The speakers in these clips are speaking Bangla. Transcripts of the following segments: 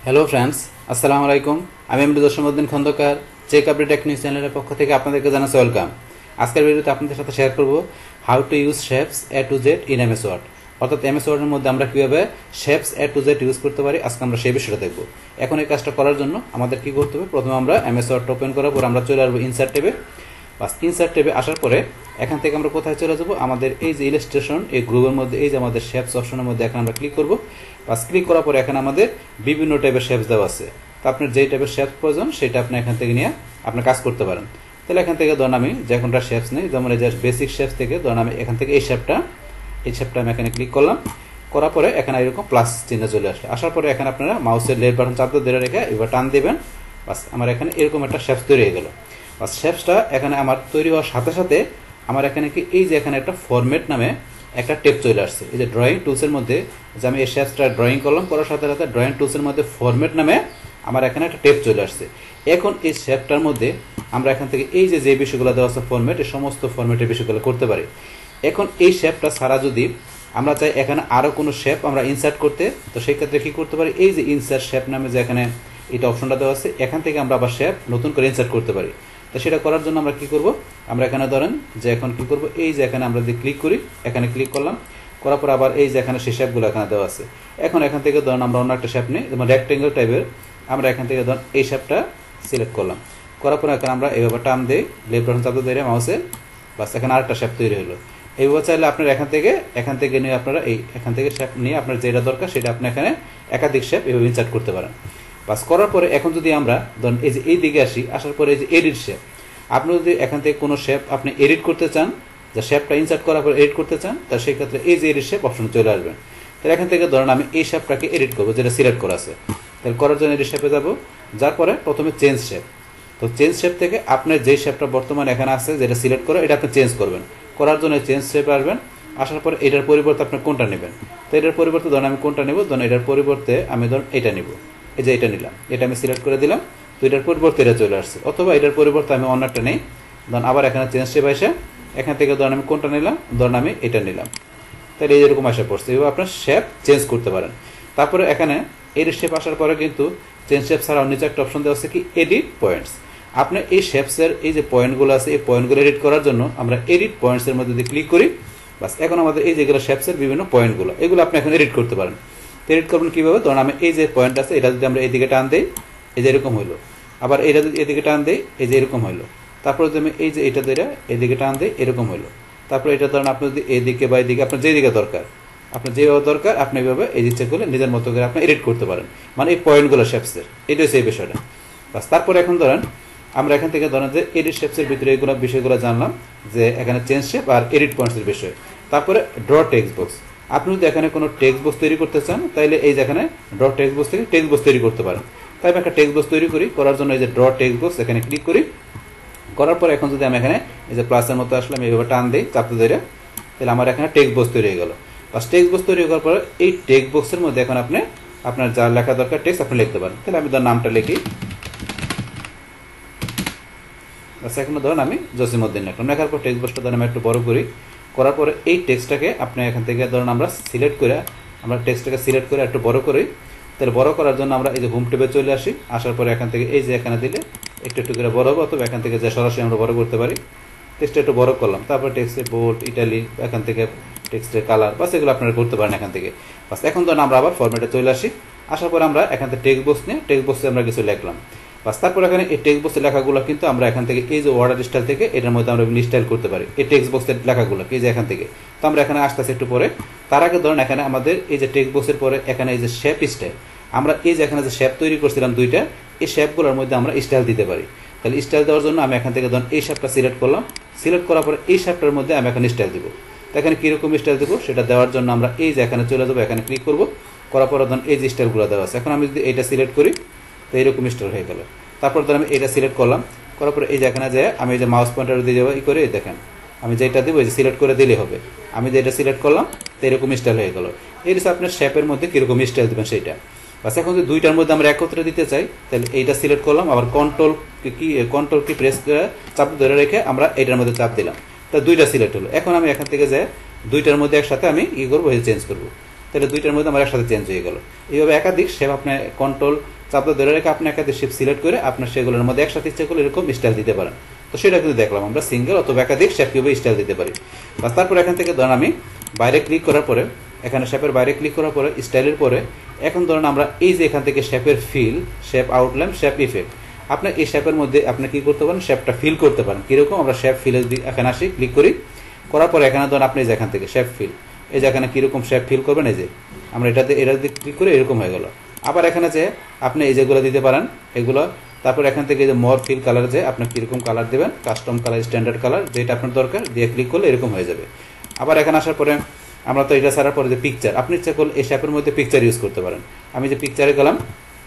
হ্যালো ফ্রেন্ডস, আসসালামু আলাইকুম। আমি MD Jasimuddin Khandakar, check update technique চ্যানেলের পক্ষ থেকে আপনাদেরকে জানাচ্ছি ওয়েলকাম। আজকের ভিডিওতে আপনাদের সাথে শেয়ার করব how to use shapes A to Z in MS Word. অর্থাৎ এমএস ওয়ার্ডের মধ্যে আমরা কীভাবে shapes A to Z use করতে পারি, আজকে আমরা সেই বিষয়টা দেখব। এখন এই কাজটা করার জন্য আমাদের কী করতে হবে, প্রথমে আমরা এমএস ওয়ার্ড ওপেন করার পর আমরা চলে আসবো ইনসার্ট ট্যাবে। বাস ইনসার্ট ট্যাবে আসার পরে এখান থেকে আমরা কোথায় চলে যাব, আমাদের এই যে ইলাস্ট্রেশন এই গ্রুপের মধ্যে এই যে আমাদের শেপস অপশনের মধ্যে এখন আমরা ক্লিক করব। বাস ক্লিক করার পরে এখানে আমাদের বিভিন্ন টাইপের শেপস দেওয়া আছে। তো আপনার যেই টাইপের শেপস প্রয়োজন সেটা আপনি এখান থেকে নিয়ে আপনি কাজ করতে পারেন। তাহলে এখান থেকে ধরুন আমি যে কোনটা শেপস নেই, যেমন এই যে বেসিক শেপস থেকে ধরুন আমি এখান থেকে এই শেপটা আমি এখানে ক্লিক করলাম। করার পরে এখানে এরকম প্লাস চিহ্ন চলে আসে। আসার পরে এখানে আপনারা মাউসের লেফট বাটন চাপ ধরে রেখে এবার টান দেবেন। বাস আমার এখানে এরকম একটা শেপস তৈরি হয়ে গেল। বাস শেপসটা এখানে আমার তৈরি হওয়ার সাথে সাথে আমার এখানে কি এই যে এখানে একটা ফরম্যাট নামে একটা টেপ চলে আসছে। এই যে ড্রয়িং টুলসের মধ্যে যে আমি এই শেপসটা ড্রয়িং করলাম, করার সাথে সাথে ড্রয়িং টুলসের মধ্যে ফরম্যাট নামে আমার এখানে একটা টেপ চলে আসছে। এখন এই শেপটার মধ্যে আমরা এখান থেকে এই যে বিষয়গুলো দেওয়া আছে ফরম্যাট, এই সমস্ত ফরম্যাটের বিষয়গুলো করতে পারি। এখন এই শেপটা ছাড়া যদি আমরা চাই এখানে আরও কোনো শেপ আমরা ইনসার্ট করতে, তো সেই ক্ষেত্রে কী করতে পারি, এই যে ইনসার্ট শেপ নামে যে এখানে এটা অপশনটা দেওয়া আছে, এখান থেকে আমরা আবার শেপ নতুন করে ইনসার্ট করতে পারি। তো সেটা করার জন্য আমরা কি করব, আমরা এখানে ধরেন যে এখন কি করব, এই যে এখানে আমরা যদি ক্লিক করি, এখানে ক্লিক করলাম, করার পর আবার এই যে এখানে সেই শেপগুলো এখানে দেওয়া আছে। এখন এখান থেকে ধরেন আমরা অন্য একটা শেপ নিই, যেমন রেক্টেঙ্গেল টাইপের, আমরা এখান থেকে ধরেন এই শেপটা সিলেক্ট করলাম। করার পর এখানে আমরা এইভাবে টান দিই, লেফট বাটন চাপ দিয়ে মাউসে, বাস এখানে আরেকটা শেপ তৈরি হলো। এইভাবে চাইলে আপনার এখান থেকে নিয়ে আপনারা এখান থেকে শেপ নিয়ে আপনার যেটা দরকার সেটা আপনি এখানে একাধিক শেপ এইভাবে ইনসার্ট করতে পারেন। বাস করার পরে এখন যদি আমরা ধরুন এই যে এই দিকে আসি, আসার পরে এই যে এডিট শেপ, আপনি যদি এখান থেকে কোনো শেপ আপনি এডিট করতে চান, যে শেপটা ইনসার্ট করার পর এডিট করতে চান, তার সেই ক্ষেত্রে এই যে এডিট শেপ অপশন চলে আসবেন। তাহলে এখান থেকে ধরেন আমি এই শেপটাকে এডিট করবো, যেটা সিলেক্ট করা আছে। তাহলে করার জন্য এডিট শেপে যাবো, যার পরে প্রথমে চেঞ্জ শেপ। তো চেঞ্জ শেপ থেকে আপনার যেই শেপটা বর্তমানে এখানে আছে যেটা সিলেক্ট করে এটা আপনি চেঞ্জ করবেন। করার জন্য চেঞ্জ শেপে আসবেন। আসার পরে এটার পরিবর্তে আপনি কোনটা নেবেন, তো এটার পরিবর্তে ধরুন আমি কোনটা নেব, ধরুন এটার পরিবর্তে আমি ধরুন এটা নিব। এই যে এটা নিলাম, এটা আমি সিলেক্ট করে দিলাম, তো এটার পরিবর্তে এটা চলে আসছে। অথবা এটার পরিবর্তে আমি অন্যটা নেই, ধরুন আবার এখানে চেঞ্জ শেপ আসে, এখান থেকে ধরুন আমি কোনটা নিলাম, ধরুন আমি এটা নিলাম। তাহলে এইরকম আসা পড়ছে। এবার আপনার শেপ চেঞ্জ করতে পারেন। তারপরে এখানে এডিট শেপ আসার পরে কিন্তু চেঞ্জ শেপ ছাড়াও নিচে একটা অপশন দেওয়া আছে কি এডিট পয়েন্টস। আপনি এই শেপসের এই যে পয়েন্টগুলো আছে, এই পয়েন্টগুলো এডিট করার জন্য আমরা এডিট পয়েন্টসের মধ্যে যদি ক্লিক করি, বাস এখন আমাদের এই যেগুলো শেপসের বিভিন্ন পয়েন্টগুলো এগুলো আপনি এখন এডিট করতে পারেন। এডিট করবেন কীভাবে, ধরুন আমি এই যে পয়েন্ট আছে এটা যদি আমরা এইদিকে টান দিই, এই যে এরকম হইলো। আবার এটা যদি এদিকে টান দিই, এই যে এরকম হইলো। তারপরে যদি আমি এই যে এটা ধরে এদিকে টান দিই, এরকম হইলো। তারপরে এটা ধরেন আপনি যদি এদিকে বা এদিকে আপনার যেদিকে দরকার, আপনার যেভাবে দরকার আপনি এইভাবে এই ইচ্ছেগুলো নিজের মতো করে আপনি এডিট করতে পারেন। মানে এই পয়েন্টগুলো শেপসের, এটা হচ্ছে এই বিষয়টা। বাস তারপরে এখন ধরেন আমরা এখান থেকে ধরেন যে এডিট শেপসের ভিতরে এইগুলো বিষয়গুলো জানলাম, যে এখানে চেঞ্জ শেপ আর এডিট পয়েন্টসের বিষয়। তারপরে ড্র টেক্সট বক্স, আপনি যদি এখানে কোনো টেক্সট বক্স তৈরি করতে চান, তাহলে এই যে এখানে ড্র টেক্সট বক্স থেকে টেক্সট বক্স তৈরি করতে পারেন। তাই আমি একটা টেক্সট বক্স তৈরি করি, করার জন্য এই যে ড্র টেক্সট বক্স এখানে ক্লিক করি। করার পর এখন যদি আমি এখানে এই যে প্লাসের মতো আসলে আমি এইভাবে টান দিই চাপতে ধরে, তাহলে আমার এখানে টেক্সট বক্স তৈরি হয়ে গেল। বাস টেক্সট বক্স তৈরি করার পরে এই টেক্সট বক্সের মধ্যে এখন আপনি আপনার যা লেখা দরকার টেক্সট আপনি লিখতে পারেন। তাহলে আমি তার নামটা লিখি, বাস এখন ধরুন আমি জসীমউদ্দিন লিখলাম। লেখার পর টেক্সট বক্সটা ধরেন আমি একটু বড় করি। করার পরে এই টেক্সটটাকে আপনি এখান থেকে ধরুন আমরা টেক্সটটাকে সিলেক্ট করে একটু বড় করি। তাহলে বড় করার জন্য আমরা এই যে হোম ট্যাবে চলে আসি। আসার পরে এখান থেকে এই যে এখানে দিলে একটু একটু করে বড় হবে, অথবা এখান থেকে যে সরাসরি আমরা বড় করতে পারি। টেক্সটটা একটু বড় করলাম, তারপর টেক্সটের বোল্ড, ইটালি, এখান থেকে টেক্সটের কালার, বাস এগুলো আপনারা করতে পারেন এখান থেকে। বাস এখন ধরুন আমরা আবার ফরম্যাটে চলে আসি। আসার পরে আমরা এখান থেকে টেক্সট বক্স নিয়ে টেক্সট বক্সে আমরা কিছু লিখলাম। বাস তারপর এখানে এই টেক্সট বক্সের লেখাগুলো কিন্তু আমরা এখান থেকে এই যে ওয়ার্ড স্টাইল থেকে এটার মধ্যে আমরা স্টাইল করতে পারি এই টেক্সট বক্সের লেখাগুলো এই যে এখান থেকে। তো আমরা এখানে আসতে একটু পরে, তার আগে ধরেন এখানে আমাদের এই যে টেক্সট বক্সের পরে এখানে এই যে শেপ স্টাইল, আমরা এই যে এখানে যে শেপ তৈরি করছিলাম দুইটা, এই শেপগুলোর মধ্যে আমরা স্টাইল দিতে পারি। তাহলে স্টাইল দেওয়ার জন্য আমি এখান থেকে ধরুন এই শেপটা সিলেক্ট করলাম। সিলেক্ট করার পরে এই শেপটার মধ্যে আমি এখানে স্টাইল দেবো। তো এখানে কীরকম স্টাইল দেবো সেটা দেওয়ার জন্য আমরা এই যে এখানে চলে যাবো, এখানে ক্লিক করবো। করার পরে ধরুন এই যে স্টাইলগুলো দেওয়া আছে, এখন আমি যদি এইটা সিলেক্ট করি তো এইরকম স্টাইল হয়ে গেল। তারপর ধর আমি এটা সিলেক্ট করলাম, করার পরে এই যে এখানে যে আমি এই যে মাউস পয়েন্টার দিয়ে যাবো করে দেখেন আমি যেটা দেবো এই যে সিলেক্ট করে দিলেই হবে। আমি যে এটা সিলেক্ট করলাম তো এরকম স্টাইল হয়ে গেল। এই হচ্ছে আপনার শেপের মধ্যে কীরকম স্টাইল দেবেন সেইটা। বাস এখন যদি দুইটার মধ্যে আমরা একত্রে দিতে চাই, তাহলে এইটা সিলেক্ট করলাম, আবার কন্ট্রোল কি প্রেস চাপ ধরে রেখে আমরা এইটার মধ্যে চাপ দিলাম, তা দুইটা সিলেক্ট হলো। এখন আমি এখান থেকে যে দুইটার মধ্যে একসাথে আমি করবো চেঞ্জ করবো। তাহলে দুইটার মধ্যে আমার একসাথে চেঞ্জ হয়ে গেল। এইভাবে একাধিক শেপ আপনি কন্ট্রোল চাপ ধরে রেখে আপনি একাধিক শেপ সিলেক্ট করে আপনার সেগুলোর মধ্যে একসাথে ইচ্ছা করলে এরকম স্টাইল দিতে পারেন। তো সেটা কিন্তু দেখলাম আমরা সিঙ্গেল অথবা একাধিক শেপ কিভাবে স্টাইল দিতে পারি। বাস তারপর এখান থেকে ধরেন আমি বাইরে ক্লিক করার পরে, এখানে শেপের বাইরে ক্লিক করার পরে স্টাইলের পরে এখন ধরেন আমরা এই যে এখান থেকে শেপের fill, shape outline, shape effect, আপনি এই শেপের মধ্যে আপনি কি করতে পারেন, শেপটা ফিল করতে পারেন। কিরকম, আমরা শেপ ফিলের দিকে এখানে আসি, ক্লিক করি, করার পরে এখানে ধরেন আপনি যেখান থেকে শেপ ফিল, এই যে এখানে কিরকম শেপ ফিল করবেন, এই যে আমরা এটাতে ক্লিক করে এরকম হয়ে গেল। আবার এখানে যে আপনি এই যেগুলো দিতে পারেন এগুলো, তারপর এখান থেকে যে মোর ফিল কালার, যে আপনি কিরকম কালার দেবেন, কাস্টম কালার, স্ট্যান্ডার্ড কালার যেটা আপনার দরকার দিয়ে ক্লিক করলে এরকম হয়ে যাবে। আবার এখানে আসার পরে আমরা তো এটা ছাড়ার পরে যে পিকচার, আপনি ইচ্ছা করলে এই শেপের মধ্যে পিকচার ইউজ করতে পারেন। আমি যে পিকচারে গেলাম,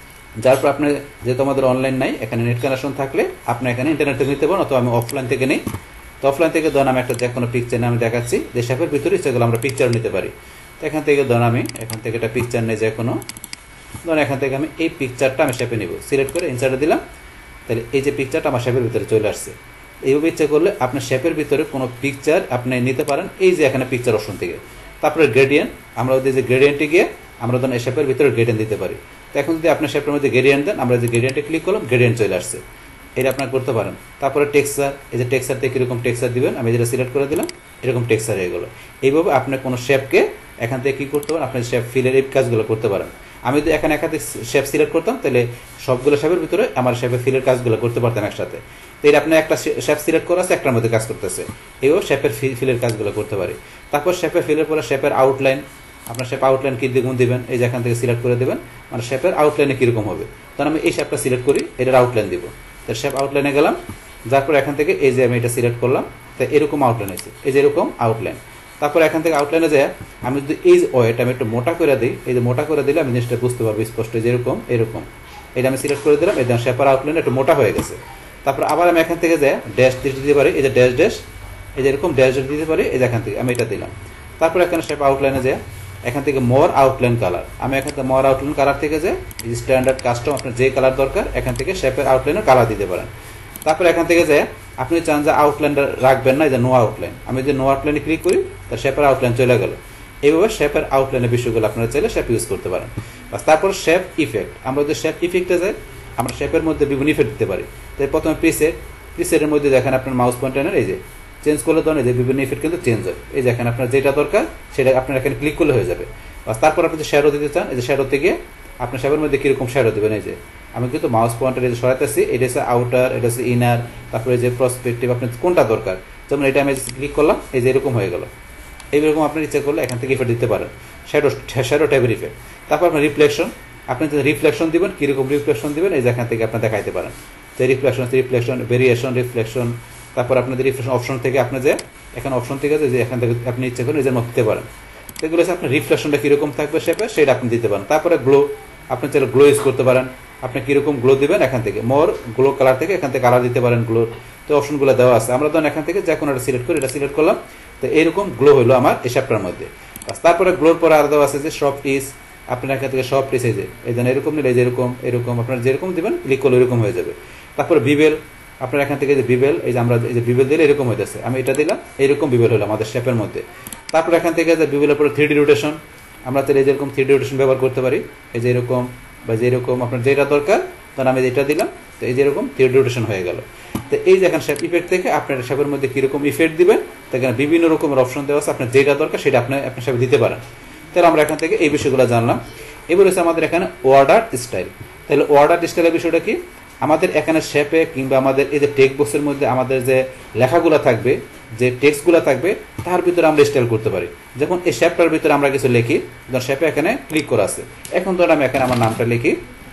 যার পর আপনি যেহেতু আমাদের অনলাইন নাই, এখানে নেট কানেকশন থাকলে আপনি এখানে ইন্টারনেট থেকে নিতে পারেন, অথবা আমি অফলাইন থেকে নিই। তো অফলাইন থেকে ধরুন আমি একটা যে কোনো পিকচার আমি দেখাচ্ছি, যে শেপের ভিতরে ইচ্ছা করলে আমরা পিকচার নিতে পারি। তো এখান থেকে ধরুন আমি এখান থেকে একটা পিকচার নিই, যে কোনো ধরুন এখান থেকে আমি এই পিকচারটা আমি শেপে নিব, সিলেক্ট করে ইনসার্টে দিলাম, তাহলে এই যে পিকচারটা আমার শেপের ভিতরে চলে আসছে। এইভাবে ইচ্ছা করলে আপনার শেপের ভিতরে কোনো পিকচার আপনি নিতে পারেন, এই যে এখানে পিকচার অপশন থেকে। তারপরে গ্রেডিয়েন্ট, আমরা ওই যে গ্রেডিয়েন্টে গিয়ে আমরা ধরুন এই শেপের ভিতরে গ্রেডিয়েন্ট দিতে পারি। তো এখন যদি আপনার শেপের মধ্যে গ্রেডিয়েন্ট দেন, আমরা যে গ্রেডিয়েন্টে ক্লিক করলাম, গ্রেডিয়েন্ট চলে আসছে, এটা আপনার করতে পারেন। তারপরে টেক্সচার, এই যে টেক্সচার থেকে কীরকম টেক্সচার দিবেন, আমি যেটা সিলেক্ট করে দিলাম এরকম টেক্সচার হয়ে গেলো। এইভাবে আপনার কোনো শেপকে এখান থেকে কী করতে পারেন, আপনার শেপ ফিলের এই কাজগুলো করতে পারেন। আমি যদি এখানে একাধিক শেপ সিলেক্ট করতাম, তাহলে সবগুলো শেপের ভিতরে আমার শেপের ফিলের কাজগুলো করতে পারতাম একসাথে। তো এটা আপনি একটা শেপ সিলেক্ট করা আছে, একটার মধ্যে কাজ করতেছে, এইও শেপের ফিলের কাজগুলো করতে পারি। তারপর শেপের ফিলের পরে শেপের আউটলাইন, আপনার শেপ আউটলাইন কীরকম দিবেন, এই যে এখান থেকে সিলেক্ট করে দেবেন, মানে শেপের আউটলাইনে কীরকম হবে। তখন আমি এই শেপটা সিলেক্ট করি, এটার আউটলাইন দিব। তো শেপ আউটলাইনে গেলাম, যার পর এখান থেকে এই যে আমি এটা সিলেক্ট করলাম, তো এরকম আউটলাইন আছে, এই যে এরকম আউটলাইন। তারপর এখান থেকে আউটলাইনে যায় আমি যদি এই ওয়েট আমি একটু মোটা করে দিই, এই যে মোটা করে দিলে আমি জিনিসটা বুঝতে পারবো স্পষ্ট, যেরকম এরকম এটা আমি সিলেক্ট করে দিলাম, এই শেপের আউটলাইন একটু মোটা হয়ে গেছে। তারপর আবার আমি এখান থেকে যাই ড্যাশ দিতে পারি, এই যে ড্যাশ ড্যাশ, এই যে এরকম ড্যাশ দিতে পারি, এই যে এখান থেকে আমি এটা দিলাম। তারপর এখানে শেপ আউটলাইনে যায় এখান থেকে মোর আউটলাইন কালার, আমি এখান থেকে মোর আউটলাইন কালার থেকে যে এই যে স্ট্যান্ডার্ড কাস্টম আপনার যে কালার দরকার এখান থেকে শেপের আউটলাইনের কালার দিতে পারেন। তারপর এখান থেকে যে আপনি চান যে আউটলাইনটা রাখবেন না, এই যে নো আউটলাইন, আমি যদি নো আউটলাইনে ক্লিক করি তার শেপের আউটলাইন চলে গেল। এইভাবে শেপের আউটলাইনের বিষয়গুলো আপনারা চাইলে শেপ ইউজ করতে পারেন। তারপর শেপ ইফেক্ট, আমরা যদি শেপ ইফেক্টে যাই আমরা শেপের মধ্যে বিভিন্ন ইফেক্ট দিতে পারি। তাই প্রথমে প্রিসেটের মধ্যে দেখেন আপনার মাউস পয়েন্টার এই যে চেঞ্জ করলে ধরেন এই যে বিভিন্ন ইফেক্ট কিন্তু চেঞ্জ হয়, এই যে এখানে আপনার যেটা দরকার সেটা আপনার এখানে ক্লিক করলে হয়ে যাবে। তারপর আপনি যে শ্যাডো দিতে চান, এই যে শ্যাডো থেকে আপনার শেপের মধ্যে কীরকম শ্যাডো দেবেন, এই যে আমি কিন্তু মাউস পয়েন্টার এই যে সরাইতেছি, এটা হচ্ছে আউটার, এটা হচ্ছে ইনার, তারপরে যে প্রসপেক্টিভ আপনার কোনটা দরকার, যেমন এটা আমি ক্লিক করলাম, এই যে এরকম হয়ে গেল। এইরকম আপনার ইচ্ছা করলে এখান থেকে ইফেক্ট দিতে পারেন, শ্যাডো টাইপের ইফেক্ট। তারপর আপনার রিফ্লেকশন, আপনি যদি রিফ্লেকশন দিবেন, কীরকম রিফ্লেকশন দিবেন, এই যে এখান থেকে আপনি দেখাইতে পারেন যে রিফ্লেকশন ভেরিয়েশন রিফ্লেকশন। তারপর আপনাদের রিফ্লেকশন অপশন থেকে আপনি যে এখানে অপশন থেকে যে এখান থেকে আপনি ইচ্ছা করেন নিজের মতো দিতে পারেন। এগুলো হচ্ছে আপনার রিফ্লেকশনটা কীরকম থাকবে শেপে সেটা আপনি দিতে পারেন। তারপরে গ্লো, আপনি চাইলে গ্লো ইউজ করতে পারেন, আপনি কীরকম গ্লো দিবেন এখান থেকে মোর গ্লো কালার থেকে এখান থেকে কালার দিতে পারেন গ্লোর। তো অপশনগুলো দেওয়া আছে, আমরা ধরুন এখান থেকে যে কোনো একটা সিলেক্ট করি, এটা সিলেক্ট করলাম, তো এইরকম গ্লো হলো আমার এই শেপটার মধ্যে। তারপরে গ্লোর পরে আর দেওয়া আছে যে সফট ইস, আপনার এখান থেকে সফট ইস, এই যে এই জন্য এরকম নিলে যে এরকম এরকম আপনার যেরকম দিবেন ক্লিক করলে এরকম হয়ে যাবে। তারপরে বিবেল, আপনার এখান থেকে যে বিবেল, এই যে আমরা এই যে বিবেল দিলে এরকম হইতেছে, আমি এটা দিলাম এইরকম বিবেল হলো আমাদের শেপের মধ্যে। তারপর এখান থেকে যে বিবেলের পরে 3D রোটেশন, আমরা তাহলে যেরকম 3D রোটেশন ব্যবহার করতে পারি, এই যে এরকম বা যেরকম আপনার যেটা দরকার, তখন আমি এটা দিলাম, তো এই যেরকম 3D রোটেশন হয়ে গেল। তো এই যে এখন শেপ ইফেক্ট থেকে আপনার শেপের মধ্যে কীরকম ইফেক্ট দিবেন, সেখানে বিভিন্ন রকমের অপশন দেওয়া আছে, আপনার যেটা দরকার সেটা আপনার শেপে দিতে পারেন। তাহলে আমরা এখান থেকে এই বিষয়গুলো জানলাম। এবার হচ্ছে আমাদের এখানে অর্ডার স্টাইল। তাহলে অর্ডার স্টাইলের বিষয়টা কি, আমাদের এখানে শেপে কিংবা আমাদের এই যে টেক্সট বক্সের মধ্যে আমাদের যে লেখাগুলো থাকবে, যে টেক্সটগুলো থাকবে তার ভিতরে আমরা স্টাইল করতে পারি। যেমন এই শেপটার ভিতরে আমরা কিছু লিখি, ধর শেপে এখানে ক্লিক করা আছে, এখন ধর আমি এখানে আমার নামটা লিখি,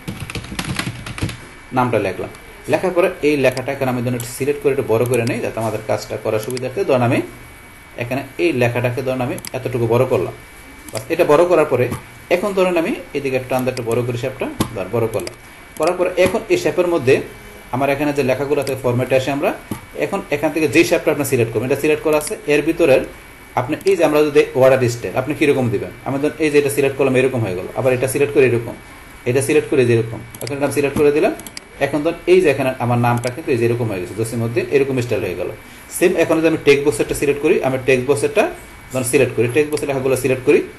নামটা লিখলাম, লেখার পরে এই লেখাটা এখানে আমি ধরুন সিলেক্ট করে একটু বড় করে নিই যাতে আমাদের কাজটা করার সুবিধার্থে। ধরুন আমি এখানে এই লেখাটাকে ধরুন আমি এতটুকু বড় করলাম, এটা বড় করার পরে এখন ধরুন আমি এদিকে একটা একটু বড় করে শেপটা বড় করলাম, করার পরে এখন এই শেপের মধ্যে আমার এখানে যে লেখাগুলোতে ফরম্যাটে আসে, আমরা এখন এখান থেকে যেই শেপটা আপনি সিলেক্ট করবেন, এটা সিলেক্ট করা আছে, এর ভিতরের আপনি এই যে আমরা যদি অর্ডার স্টাইল আপনি কীরকম দিবেন, আমি ধরুন এই যে এটা সিলেক্ট করলাম এরকম হয়ে গেল, আবার এটা সিলেক্ট করে এরকম, এটা সিলেক্ট করে যেরকম, এখন এটা সিলেক্ট করে দিলাম, এখন ধরুন এই যে এখানে আমার নামটা কিন্তু এই যে এরকম হয়ে গেছে, জসির মধ্যে এরকম স্টাইল হয়ে গেল। সেম এখন যদি আমি টেক্সট বক্সেরটা সিলেক্ট করি, আমি টেক্সট বক্সেরটা ধরুন সিলেক্ট করি, টেক্সট বক্সের লেখাগুলো সিলেক্ট করি,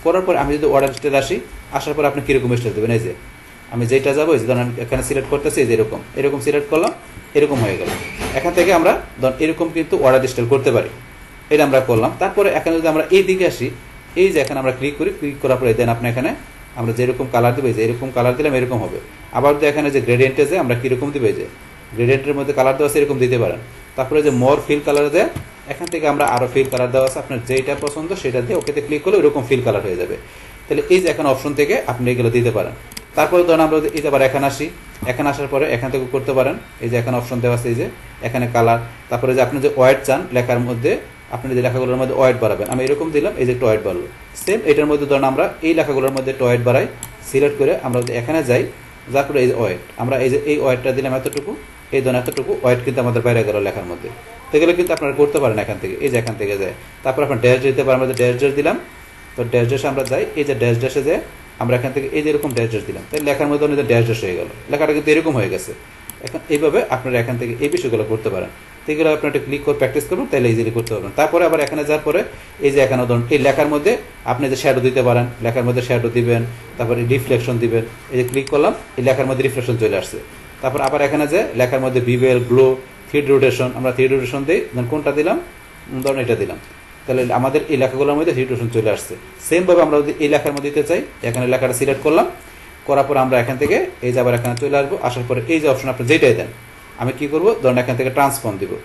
করার পর আমি যদি অর্ডার স্টাইল আসার পর আপনি কীরকম স্টাইল দেবেন, এই যে আমি যেটা যাবো এই যে ধরুন আমি এখানে সিলেক্ট করতেছি, এই যে এরকম সিলেক্ট করলাম, এরকম হয়ে গেল। এখান থেকে আমরা ধরুন এরকম কিন্তু অর্ডার স্টাইল করতে পারি, এটা আমরা করলাম। তারপরে এখানে যদি আমরা এই দিকে আসি, এই যে এখানে আমরা ক্লিক করি, ক্লিক করার পরে দেন আপনি এখানে আমরা যেরকম কালার দেবো, যে এরকম কালার দিলাম এরকম হবে। আবার যদি এখানে যে গ্রেডিয়েন্টে যে আমরা কীরকম দেবো, যে গ্রেডিয়েন্টের মধ্যে কালার দেওয়া আছে এরকম দিতে পারেন। তারপরে যে মোর ফিল কালার দেয়, এখান থেকে আমরা আরও ফিল কালার দেওয়া আছে, আপনার যেটা পছন্দ সেটা দিয়ে ওকেতে ক্লিক করলে ওইরকম ফিল কালার হয়ে যাবে। তাহলে এই যে এখন অপশন থেকে আপনি এগুলো দিতে পারেন। তারপরে ধরুন আমরা এই যে আবার এখানে আসি, এখানে আসার পরে এখান থেকে করতে পারেন, এই যে এখানে অপশন দেওয়া আছে, এই যে এখানে কালার। তারপরে যে আপনি যে ওয়েট চান লেখার মধ্যে, আপনি যে লেখাগুলোর মধ্যে ওয়েট বাড়াবেন, আমি এরকম দিলাম, এই যে একটু ওয়েট বাড়লো। সেম এটার মধ্যে ধরুন আমরা এই লেখাগুলোর মধ্যে একটু ওয়েট বাড়াই, সিলেক্ট করে আমরা যদি এখানে যাই, যার পরে এই যে ওয়েট, আমরা এই যে এই ওয়েটটা দিলাম এতটুকু, এই ধরুন এতটুকু ওয়েট কিন্তু আমাদের বাইরে গেল লেখার মধ্যে। তো এগুলো কিন্তু আপনারা করতে পারেন এখান থেকে, এই যে এখান থেকে যায়। তারপর আপনার ড্যাশ দিতে পারেন, আমরা ড্যাশ ড্যাশ দিলাম, তো ড্যাশ ড্যাশে আমরা যাই, এই যে ড্যাশ ড্যাশে যে আমরা এখান থেকে এই যে এরকম ড্যাশ ড্যাশ দিলাম, তাই লেখার মধ্যে অনেক ড্যাশ ড্যাশ হয়ে গেল, লেখাটা কিন্তু এরকম হয়ে গেছে। এখন এইভাবে আপনারা এখান থেকে এই বিষয়গুলো করতে পারেন। তো এগুলো আপনার একটা ক্লিক করে প্র্যাকটিস করবেন, তাহলে ইজিলি করতে পারবেন। তারপরে আবার এখানে যাওয়ার পরে এই যে এখানে ধরুন এই লেখার মধ্যে আপনি যে শ্যাডো দিতে পারেন, লেখার মধ্যে শ্যাডো দিবেন, তারপরে রিফ্লেকশন দিবেন। এই যে ক্লিক করলাম, এই লেখার মধ্যে রিফ্লেকশন চলে আসছে। তারপর আবার এখানে যে লেখার মধ্যে বিভেল, গ্লো, থ্রিড রোটেশন, আমরা থ্রিড রোটেশন দিই, কোনটা দিলাম, ধরুন এটা দিলাম, তাহলে আমাদের এই লেখাগুলোর মধ্যে থ্রিড রোটেশন চলে আসছে। সেমভাবে আমরা যদি এই লেখার মধ্যে দিতে চাই, এখানে লেখাটা সিলেক্ট করলাম, করার পর আমরা এখান থেকে এই যে আবার এখানে চলে আসবো, আসার পরে এই যে অপশন আপনি যেটাই দেন, আমি কি করবো, ধরুন এখান থেকে ট্রান্সফর্ম দিব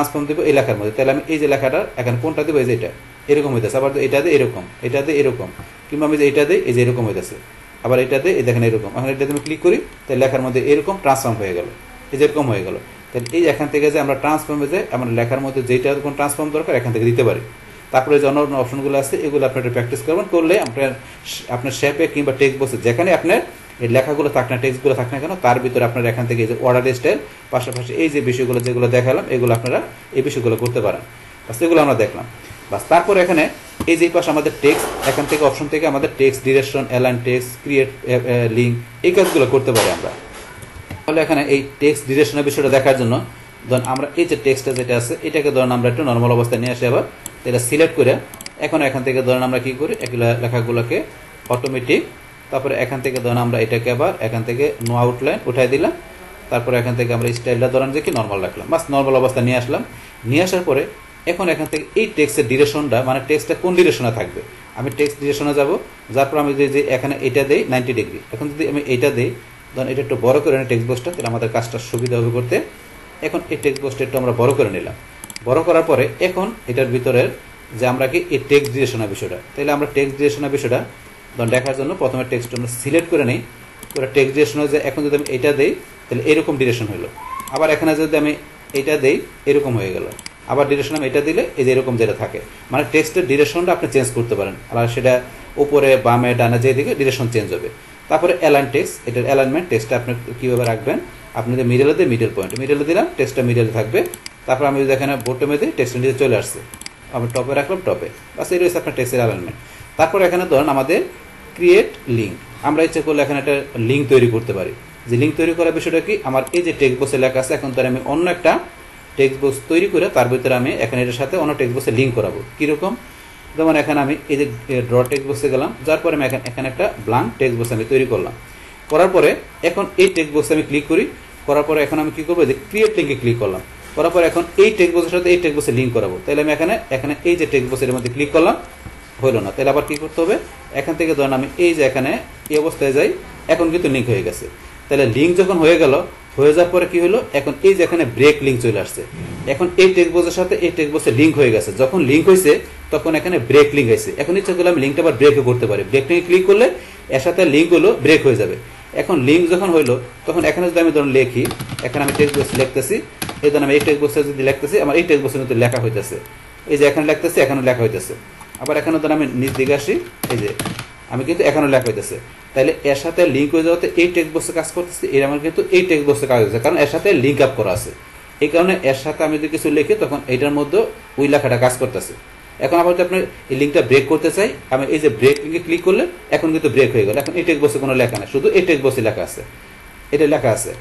এই লেখার মধ্যে। তাহলে আমি এই যে লেখাটা এখানে কোনটা দিব, এই যে এটা এরকম হইতেছে, আবার এটা দিয়ে এরকম, এটা দিয়ে এরকম, কিংবা আমি যে এটা দিই, এই যে এরকম হইতেছে, আবার এটা দিয়ে এই দেখেন এরকম। এখন এটা আমি ক্লিক করি, তাহলে লেখার মধ্যে এরকম ট্রান্সফর্ম হয়ে গেল, এই যে এরকম হয়ে গেল। তাহলে এই এখান থেকে যে আমরা ট্রান্সফর্মে যে আমার লেখার মধ্যে যেটা কোন ট্রান্সফর্ম দরকার এখান থেকে দিতে পারি। তারপরে যে অন্য অপশনগুলো আছে এগুলো আপনার প্র্যাকটিস করবেন, করলে আপনার শেপে কিংবা টেক্সট বক্সে যেখানে আপনার এই লেখাগুলো থাক না, টেক্সটগুলো থাক না কেন, তার ভিতরে আপনারা এখান থেকে এই যে অর্ডার স্টাইল, পাশাপাশি এই যে বিষয়গুলো যেগুলো দেখালাম এগুলো আপনারা এই বিষয়গুলো করতে পারেন। বাস এগুলো আমরা দেখলাম। বাস তারপর এখানে এই যে পাশে আমাদের টেক্সট, এখান থেকে অপশন থেকে আমাদের text direction, align text, create link, এই কাজগুলো করতে পারি আমরা। তাহলে এখানে এই টেক্সট ডিরেকশনের বিষয়টা দেখার জন্য ধরুন আমরা এই যে টেক্সটটা যেটা আছে এটাকে ধরুন আমরা একটু নর্মাল অবস্থায় নিয়ে আসি, আবার এটা সিলেক্ট করে এখন এখান থেকে ধরুন আমরা কি করি, এগুলো লেখাগুলোকে অটোমেটিক, তারপরে এখান থেকে ধরুন আমরা এটাকে আবার এখান থেকে নো আউটলাইন উঠাই দিলাম, তারপরে এখান থেকে আমরা স্টাইলটা ধরেন যে কি নর্মাল রাখলাম, বাস নর্মাল অবস্থা নিয়ে আসলাম। নিয়ে আসার পরে এখন এখান থেকে এই টেক্সটের ডিরেকশনটা, মানে টেক্সটটা কোন ডিরেকশনে থাকবে, আমি টেক্সট ডিরেকশনে যাব, যার পর আমি যদি এখানে এটা দেই 90 ডিগ্রি, এখন যদি আমি এটা দিই, ধরুন এটা একটু বড় করে নিই টেক্সট বক্সটা, তাহলে আমাদের কাজটা সুবিধা হবে করতে। এখন এই টেক্সট বক্সটা একটু আমরা বড় করে নিলাম, বড় করার পরে এখন এটার ভিতরের যে আমরা কি এই টেক্সট ডিরেকশনের বিষয়টা, তাহলে আমরা টেক্সট ডিরেকশনের বিষয়টা ধরুন দেখার জন্য প্রথমে টেক্সট আমরা সিলেক্ট করে নিই, করে টেক্সট ডিরেকশনে যে এখন যদি আমি এটা দেই তাহলে এরকম ডিরেকশন হলো, আবার এখানে যদি আমি এটা দেই এরকম হয়ে গেল, আবার ডিরেকশন আমি এটা দিলে এই যে এরকম যেটা থাকে, মানে টেক্সটের ডিরেকশনটা আপনি চেঞ্জ করতে পারেন, আর সেটা উপরে বামে ডানে যেদিকে ডিরেকশন চেঞ্জ হবে। তারপরে অ্যালাইন টেক্সট, এটার অ্যালাইনমেন্ট টেক্সটটা আপনি কীভাবে রাখবেন, আপনি যদি মিডলে দিয়ে মিডল পয়েন্ট মিডলে দিলাম, টেক্সটটা মিডলে থাকবে। তারপর আমি যদি এখানে বটমে দিই টেক্সটের নিচে চলে আসছে, আমি টপে রাখলাম টপে, বাস এই রয়েছে আপনার টেক্সটের অ্যালাইনমেন্ট। তারপর এখানে ধরুন আমাদের ক্রিয়েট লিঙ্ক, আমরা ইচ্ছে করলে এখানে একটা লিঙ্ক তৈরি করতে পারি। যে লিঙ্ক তৈরি করার বিষয়টা কি, আমার এই যে টেক্সট বক্সে লেখা আছে, এখন তার আমি অন্য একটা টেক্সট বক্স তৈরি করে তার ভিতরে আমি এখানে এটার সাথে অন্য টেক্সট বক্সে লিঙ্ক করাবো। কীরকম, যেমন এখানে আমি এই যে ড্র টেক্সট বক্সে গেলাম, যার পরে আমি এখানে একটা ব্ল্যাঙ্ক টেক্সট বক্স আমি তৈরি করলাম, করার পরে এখন এই টেক্সট বক্সে আমি ক্লিক করি, করার পরে এখন আমি কি করবো, যে ক্রিয়েট লিঙ্কে ক্লিক করলাম, করার পরে এখন এই টেক্সট বক্সের সাথে এই টেক্সট বক্সে লিঙ্ক করাবো। তাহলে আমি এখানে এই যে টেক্সট বক্সের মধ্যে ক্লিক করলাম, হইল না, তাহলে আবার কি করতে হবে, এখান থেকে ধরুন আমি এই যে এখানে এই অবস্থায় যাই, এখন কিন্তু লিঙ্ক হয়ে গেছে। তাহলে লিঙ্ক যখন হয়ে গেল, হয়ে যাওয়ার পরে কি হলো, এখন এই যে এখানে ব্রেক লিঙ্ক চলে আসছে, এখন এই টেক্সট বক্সের সাথে এই টেক্সট বক্সে লিঙ্ক হয়ে গেছে, যখন লিঙ্ক হয়েছে তখন এখানে ব্রেক লিঙ্ক হয়েছে। এখন ইচ্ছা করলে আমি লিঙ্কটা আবার ব্রেকও করতে পারি, ব্রেক লিঙ্কে ক্লিক করলে এর সাথে লিঙ্ক হলো ব্রেক হয়ে যাবে। এখন লিঙ্ক যখন হইলো তখন এখানে যদি আমি ধরুন লিখি, এখানে আমি টেক্সট বক্স লিখতেছি, এই ধরুন আমি এই টেক্সট বক্সে যদি লিখতেছি, আমার এই টেক্সট বক্সের মধ্যে লেখা হইতেছে, এই যে এখানে লিখতেছি এখানে লেখা হইতেছে, আবার এখানে ধরুন আমি নিচ দিকে আসি, এই যে আমি কিন্তু এখানে লেখা হইতেছে। তাহলে এর সাথে লিঙ্ক হয়ে যাওয়াতে এই টেক্সট বক্সে কাজ করতেছে, এর আমার কিন্তু এই টেক্সট বক্সে কাজ হচ্ছে, কারণ এর সাথে লিঙ্ক আপ করা আছে। এই কারণে এর সাথে আমি যদি কিছু লিখি তখন এইটার মধ্যে ওই লেখাটা কাজ করতেছে। এখন আবার যদি আপনি এই লিঙ্কটা ব্রেক করতে চাই, আমি এই যে ব্রেক লিঙ্কে ক্লিক করলে এখন কিন্তু ব্রেক হয়ে গেল, এখন এই টেক্সট বক্সে কোনো লেখা নেই, শুধু এই টেক্সট বক্সে লেখা আছে, এটা লেখা আছে।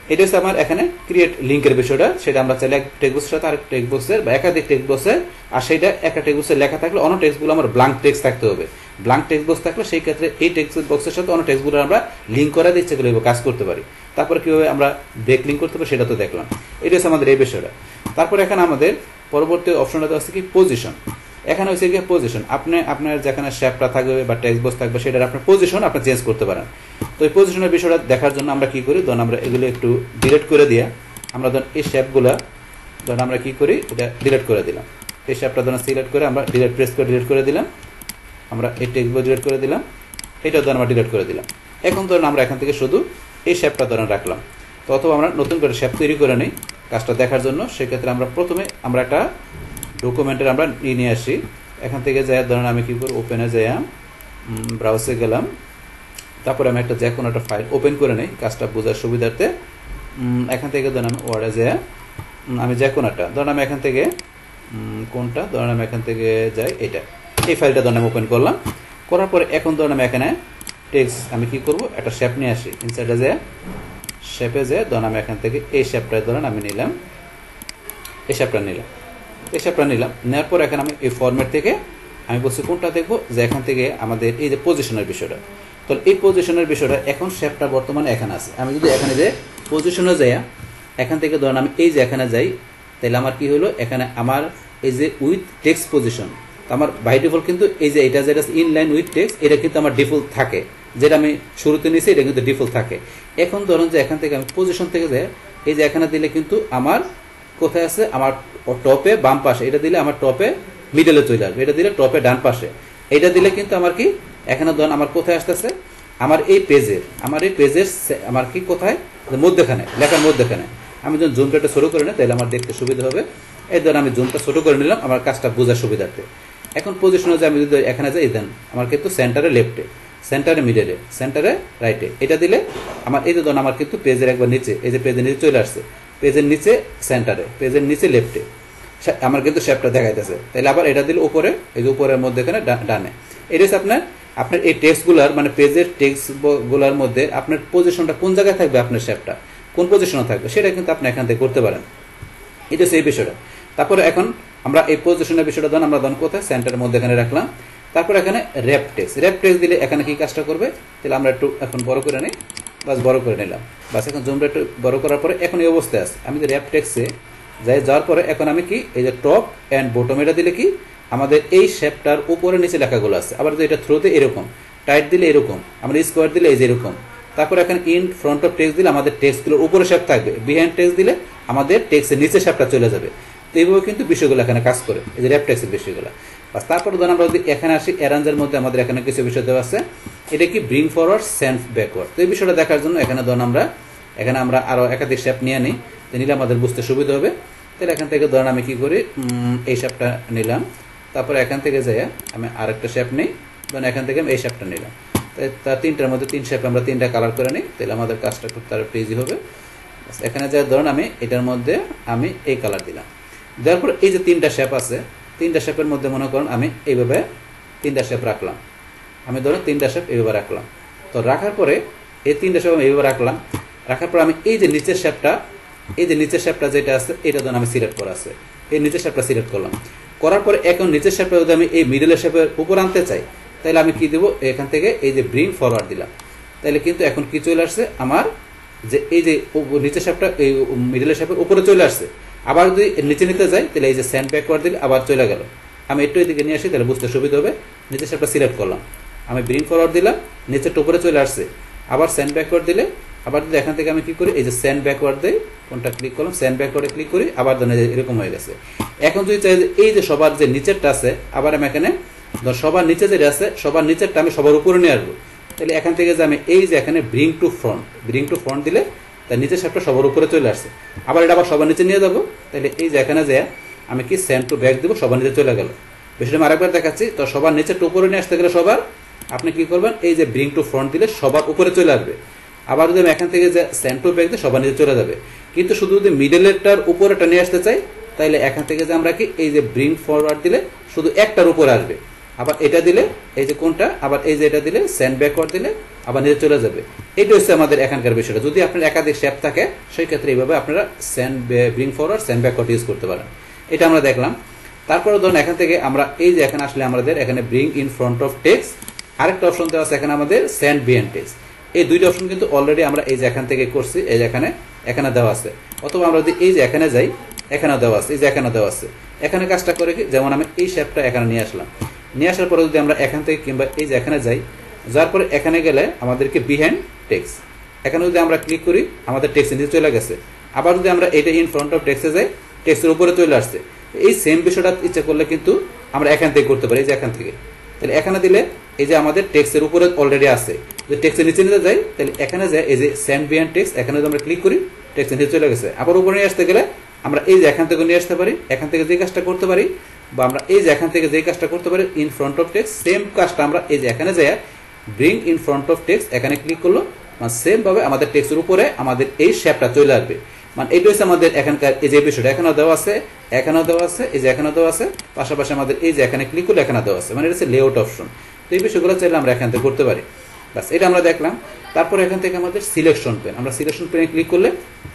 এটা হচ্ছে আমার এখানে ক্রিয়েট লিঙ্কের বিষয়টা, সেটা আমরা চাইলে টেক্সট বক্সের সাথে আরেক টেক্সট বক্সের বা একাধিক টেক্সট বক্সের, আর সেটা একটা টেক্সট বক্সে লেখা থাকলে অন্য টেক্সটগুলো আমার ব্ল্যাঙ্ক টেক্সট থাকতে হবে। ব্ল্যাঙ্ক টেক্সট বক্স থাকলে সেই ক্ষেত্রে এই টেক্সট বক্সের সাথে অন্য টেক্সটগুলো আমরা লিঙ্ক করে দিচ্ছে এগুলো কাজ করতে পারি। তারপরে কীভাবে আমরা ব্রেক লিঙ্ক করতে পারি সেটা তো দেখলাম। এটা হচ্ছে আমাদের এই বিষয়টা। তারপর এখানে আমাদের পরবর্তী অপশনটা হচ্ছে কি পজিশন। এখানে হচ্ছে গিয়ে পজিশন, আপনি আপনার যেখানে শেপটা থাকবে বা টেক্সট বক্স থাকবে সেটার আপনার পজিশন আপনি চেঞ্জ করতে পারেন। তো এই পজিশনের বিষয়টা দেখার জন্য আমরা কি করি, ধরুন আমরা এগুলো একটু ডিলিট করে দিয়ে আমরা ধরুন এই শেপগুলো ধরুন আমরা কি করি, এটা ডিলিট করে দিলাম। এই শেপটা ধরুন সিলেক্ট করে আমরা ডিলিট প্রেস করে ডিলিট করে দিলাম। আমরা এই টেক্সট বক্স ডিলিট করে দিলাম, এটাও ধরুন আমরা ডিলিট করে দিলাম। এখন ধরুন আমরা এখান থেকে শুধু এই শেপটা ধরুন রাখলাম। তো অথবা আমরা নতুন করে শেপ তৈরি করে নিই কাজটা দেখার জন্য। সেক্ষেত্রে আমরা প্রথমে আমরা একটা ডকুমেন্টের আমরা নিয়ে আসি। এখান থেকে যাই ধরুন আমি কী করি, ওপেনে যাই, ব্রাউজে গেলাম, তারপরে আমি একটা যে কোনো একটা ফাইল ওপেন করে নিই কাজটা বোঝার সুবিধার্থে। এখান থেকে ধরুন আমি ওয়ার্ডে যাই, আমি যে কোনো একটা ধরুন আমি এখান থেকে কোনটা ধরুন আমি এখান থেকে যাই এটা, এই ফাইলটা ধরুন আমি ওপেন করলাম। করার পরে এখন ধরুন আমি এখানে টেক্সট আমি কি করব, একটা শেপ নিয়ে আসি। ইনসাইডে যাই, শেপে যাই, ধরুন আমি এখান থেকে এই শেপটা ধরুন আমি নিলাম, এই শেপটা নিলাম, এই শেপটা নিলাম। নেওয়ার পর এখানে আমি এই ফরম্যাট থেকে আমি বলছি কোনটা দেখবো, যে এখান থেকে আমাদের এই যে পজিশনের বিষয়টা। তো এই পজিশনের বিষয়টা এখন শেপটা বর্তমানে এখানে আছে। আমি যদি এখানে যে পজিশনে যাই, এখান থেকে ধরুন আমি এই যে এখানে যাই, তাহলে আমার কি হলো, এখানে আমার এই যে উইথ টেক্সট পজিশন, আমার বাই ডিফল্ট কিন্তু এই যে এটা যেটা ইনলাইন উইথ টেক্সট, এটা কিন্তু আমার ডিফল্ট থাকে, যেটা আমি শুরুতে নিয়েছি এটা কিন্তু ডিফল্ট থাকে। এখন ধরুন যে এখান থেকে আমি পজিশন থেকে যাই, এই যে এখানে দিলে কিন্তু আমার কোথায় আছে, আমার টপে বাম পাশে, এটা দিলে আমার টপে মিডলে চলে আসবে, এটা দিলে টপে ডান পাশে, এটা দিলে কিন্তু আমার কি এখানে ধরুন আমার কোথায় আসতেছে, আমার এই পেজের আমার কি কোথায়, মধ্যখানে, লেখার মধ্যখানে। আমি যখন জুমটা একটু ছোটো করে নিই তাহলে আমার দেখতে সুবিধা হবে। এই ধরুন আমি জুমটা ছোটো করে নিলাম আমার কাজটা বোঝার সুবিধার্থে। এখন পজিশনে যে আমি যদি এখানে যাই, দেন আমার কিন্তু সেন্টারে লেফটে, সেন্টারে মিডলে, সেন্টারে রাইটে, এটা দিলে আমার এই যে ধরুন আমার কিন্তু পেজের একবার নিচে, এই যে পেজের নিচে চলে আসছে, পেজের নিচে সেন্টারে, পেজের নিচে লেফটে আমার কিন্তু শেপটা দেখাইতেছে। তাহলে আবার এটা দিলে উপরে, এই যে উপরের মধ্যে এখানে ডানে, এটা হচ্ছে আপনার এই টেক্সটগুলার মানে পেজের টেক্সটগুলোর মধ্যে আপনার পজিশনটা কোন জায়গায় থাকবে, আপনার শেপটা কোন পজিশনে থাকবে সেটা কিন্তু আপনি এখান থেকে করতে পারেন। এটা হচ্ছে এই বিষয়টা। তারপরে এখন আমরা এই পজিশনের বিষয়টা ধরুন আমরা ধরুন কোথায়, সেন্টারের মধ্যে এখানে রাখলাম। তারপর এখানে র্যাপ টেক্সট দিলে এখানে কি কাজটা করবে, তাহলে আমরা একটু এখন বড় করে নিই, বাস বড় করে নিলাম, বাস এখন জুমটা একটু বড় করার পরে এখন এই অবস্থায় আছে। আমি যে র্যাপ টেক্সটে যাওয়ার পরে এখন আমি কি এই যে টপ অ্যান্ড বটম, এটা দিলে কি আমাদের এই শেপটার উপরে নিচে লেখাগুলো আছে। আবার যদি এটা থ্রোতে এরকম, টাইট দিলে এরকম, আমরা স্কোয়ার দিলে এই যে এরকম। তারপর এখন ইন ফ্রন্ট অফ টেক্সট দিলে আমাদের টেক্সটগুলোর উপরে শেপ থাকবে, বিহাইন্ড টেক্সট দিলে আমাদের টেক্সটের নিচে শেপটা চলে যাবে। তো এইভাবে কিন্তু বিষয়গুলো এখানে কাজ করে, এই যে র্যাপ টেক্সটের বিষয়গুলো। তারপর ধরুন আমরা যদি এখানে আসি, অ্যারেঞ্জের মধ্যে আমাদের এখানে কিছু বিষয় দেওয়া আছে, এটা কি ব্রিং ফরওয়ার্ড সেন্ড ব্যাকওয়ার্ড। তো এই বিষয়টা দেখার জন্য এখানে ধরুন আমরা আরও একাধিক শেপ নিয়ে নিই, নিলে আমাদের বুঝতে সুবিধা হবে। তাহলে এখান থেকে ধরুন আমি কি করি, এই শেপটা নিলাম, তারপরে এখান থেকে যাই আমি আরেকটা শেপ নিই, ধরুন এখান থেকে আমি এই শেপটা নিলাম। তার তিনটার মধ্যে তিন শেপ আমরা তিনটা কালার করে নিই, তাহলে আমাদের কাজটা খুব তার ইজি হবে। এখানে যাই ধরুন আমি এটার মধ্যে আমি এই কালার দিলাম, দেওয়ার পর এই যে তিনটা শেপ আছে, তিনটা শেপের মধ্যে মনে করুন আমি এইভাবে তিনটা শেপ রাখলাম, আমি ধরুন তিনটা শেপ এইভাবে রাখলাম। তো রাখার পরে এই তিনটা শেপ আমি এইভাবে রাখলাম, রাখার পর আমি এই যে নিচের শেপটা, এই যে নিচের শেপটা যেটা আছে এটা ধরুন আমি সিলেক্ট করা আছে, এই নিচের শেপটা সিলেক্ট করলাম। করার পরে এখন নিচের শেপটা যদি আমি এই মিডলের শেপের উপর আনতে চাই, তাহলে আমি কি দেবো, এখান থেকে এই যে ব্রিং ফরওয়ার্ড দিলাম। তাহলে কিন্তু এখন কি চলে আসছে, আমার যে এই যে নিচের শেপটা এই মিডলের শেপের উপরে চলে আসছে। আবার যদি নিচে নিতে যাই তাহলে এই যে সেন্ড ব্যাকওয়ার্ড দিলে আবার চলে গেল। আমি একটু এদিকে নিয়ে আসি, তাহলে বুঝতে সুবিধা হবে। নিচের শেপটা সিলেক্ট করলাম, আমি ব্রিং ফরওয়ার্ড দিলাম, নিচেরটা উপরে চলে আসছে। আবার সেন্ড ব্যাকওয়ার্ড দিলে, আবার যদি এখান থেকে আমি কি করি, এই যে সেন্ড ব্যাকওয়ার্ড দিই, কোনটা ক্লিক করলাম, সেন্ড ব্যাকওয়ার্ডে ক্লিক করি, আবার ধরেন এরকম হয়ে গেছে। এখন যদি চাই এই যে সবার যে নিচেরটা আছে, আবার আমি এখানে সবার নিচে যেটা আছে সবার নিচেরটা আমি সবার উপরে নিয়ে আসবো। তাহলে এখান থেকে যে আমি এই যে এখানে ব্রিং টু ফ্রন্ট দিলে তার নিচের শেপটা সবার উপরে চলে আসছে। আবার এটা আবার সবার নিচে নিয়ে যাবো, তাহলে এই যে এখানে যে আমি কি সেন্ড টু ব্যাক দেবো, সবার নিচে চলে গেল। বিষয়টা আমি আরেকবার দেখাচ্ছি। তো সবার নিচেরটা উপরে নিয়ে আসতে গেলে সবার আপনি কি করবেন, এই যে ব্রিং টু ফ্রন্ট দিলে সবার উপরে চলে আসবে। আবার যদি আমি এখান থেকে যে সেন্ড টু ব্যাক দিই সবার নিচে চলে যাবে। কিন্তু শুধু যদি মিডলেরটার উপরেটা নিয়ে আসতে চাই, তাহলে এখান থেকে যে আমরা কি এই যে ব্রিং ফরওয়ার্ড দিলে শুধু একটার উপরে আসবে। আবার এটা দিলে এই যে কোনটা, আবার এই যে এটা দিলে সেন্ড ব্যাকওয়ার্ড দিলে আবার নিচে চলে যাবে। এটা হচ্ছে আমাদের এখানকার বিষয়টা। যদি আপনার একাধিক শেপ থাকে সেই ক্ষেত্রে এইভাবে আপনারা send bring forward send backward use করতে পারেন। এটা আমরা দেখলাম। তারপরে ধরুন এখান থেকে আমরা এই যে এখানে আসলে আমাদের এখানে bring in front of text, আরেকটা অপশন দেওয়া আছে এখানে আমাদের সেন্ড বিহাইন্ড টেক্সট। এই দুইটা অপশন কিন্তু অলরেডি আমরা এই যে এখান থেকে করছি, এই যে এখানে দেওয়া আছে। অথবা আমরা যদি এই যে এখানে যাই, এখানে দেওয়া আছে, এই যে এখানে দেওয়া আছে। এখানে কাজটা করে কি, যেমন আমি এই শেপটা এখানে নিয়ে আসলাম, নিয়ে আসার পরে যদি আমরা এখান থেকে কিংবা এই যে এখানে যাই, যার পরে এখানে গেলে আমাদেরকে বিহাইন্ড টেক্সট, এখানে যদি আমরা ক্লিক করি আমাদের টেক্সট নিচে চলে গেছে। আবার যদি আমরা এটা ইন ফ্রন্ট অফ টেক্সটে যাই, টেক্সটের উপরে চলে আসছে। এই সেম বিষয়টা ইচ্ছা করলে কিন্তু আমরা এখান থেকে করতে পারি, এই যে এখান থেকে। তাহলে এখানে দিলে এই যে আমাদের টেক্সটের উপরে অলরেডি আছে, যদি টেক্সটের নিচে নিতে যাই তাহলে এখানে যায় এই যে সেন্ড বিহাইন্ড টেক্সট, এখানে যদি আমরা ক্লিক করি টেক্সটের নিচে চলে গেছে। আবার উপরে নিয়ে আসতে গেলে আমরা এই যে এখান থেকে নিয়ে আসতে পারি, এখান থেকে যে কাজটা করতে পারি, বা আমরা এই যে এখান থেকে যে কাজটা করতে পারি in front of text, same কাজটা আমরা এই যে এখানে যাই bring in front of text, এখানে ক্লিক করলো, মানে সেম ভাবে আমাদের টেক্সটের উপরে আমাদের এই শেপটা চলে আসবে। মানে এটা হচ্ছে আমাদের এখানকার এই যে বিষয়টা, এখানেও দেওয়া আছে, এখানেও দেওয়া আছে, এই যে এখানেও দেওয়া আছে, পাশাপাশি আমাদের এই যে এখানে ক্লিক করলে এখানে দেওয়া আছে, মানে এটা হচ্ছে লেআউট অপশন। তো এই বিষয়গুলো চাইলে আমরা এখান থেকে করতে পারি। বাস এটা আমরা দেখলাম। তারপরে এখান থেকে আমাদের সিলেকশন পেন, আমরা সিলেকশন পেনে ক্লিক করলে